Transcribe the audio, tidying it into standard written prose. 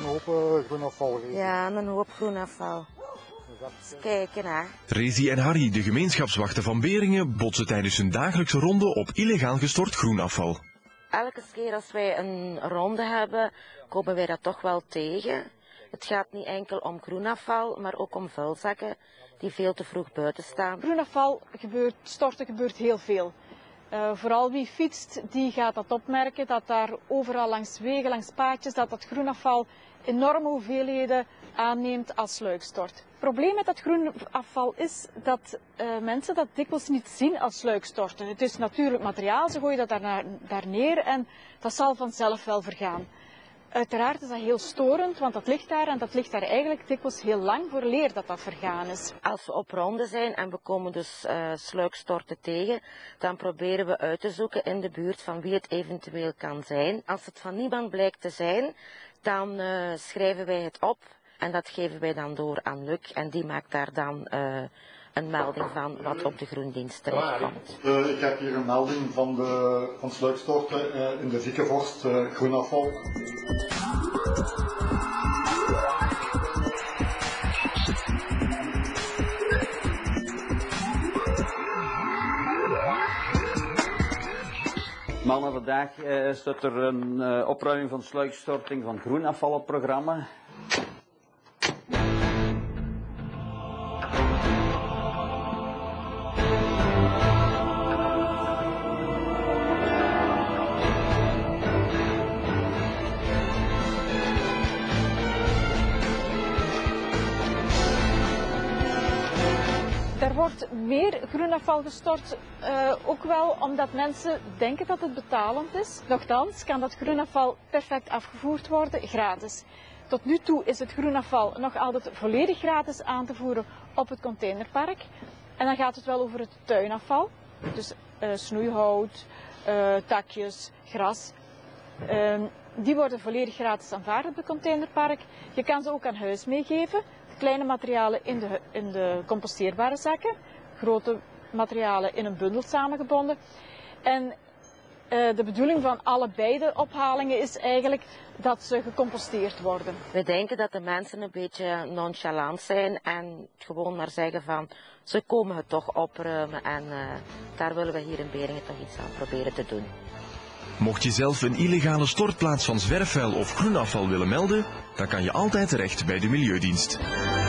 hoop groenafval liggen. Ja, een hoop groenafval. Eens kijken, hè. Rezi en Harry, de gemeenschapswachten van Beringen, botsen tijdens hun dagelijkse ronde op illegaal gestort groenafval. Elke keer als wij een ronde hebben, komen wij dat toch wel tegen. Het gaat niet enkel om groenafval, maar ook om vuilzakken die veel te vroeg buiten staan. Groenafval storten gebeurt heel veel. Vooral wie fietst, die gaat dat opmerken, dat daar overal langs wegen, langs paadjes, dat groenafval enorme hoeveelheden aanneemt als sluikstort. Het probleem met dat groenafval is dat mensen dat dikwijls niet zien als sluikstorten. Het is natuurlijk materiaal, ze gooien dat daar neer en dat zal vanzelf wel vergaan. Uiteraard is dat heel storend, want dat ligt daar en dat ligt daar eigenlijk dikwijls heel lang vooraleer dat vergaan is. Als we op ronde zijn en we komen dus sluikstorten tegen, dan proberen we uit te zoeken in de buurt van wie het eventueel kan zijn. Als het van niemand blijkt te zijn, dan schrijven wij het op en dat geven wij dan door aan Luc en die maakt daar dan een melding van wat op de groendienst terechtkomt. Ik heb hier een melding van sluikstorten in de Ziekenvorst, groenafval. Maandag vandaag staat er een opruiming van sluikstorting van groenafval op het programma. Er wordt meer groenafval gestort, ook wel omdat mensen denken dat het betalend is. Nochtans kan dat groenafval perfect afgevoerd worden, gratis. Tot nu toe is het groenafval nog altijd volledig gratis aan te voeren op het containerpark. En dan gaat het wel over het tuinafval, dus snoeihout, takjes, gras. Die worden volledig gratis aanvaard op het containerpark. Je kan ze ook aan huis meegeven. Kleine materialen in de composteerbare zakken, grote materialen in een bundel samengebonden. En de bedoeling van allebei de ophalingen is eigenlijk dat ze gecomposteerd worden. We denken dat de mensen een beetje nonchalant zijn en gewoon maar zeggen van ze komen het toch opruimen en daar willen we hier in Beringen toch iets aan proberen te doen. Mocht je zelf een illegale stortplaats van zwerfvuil of groenafval willen melden, dan kan je altijd terecht bij de Milieudienst.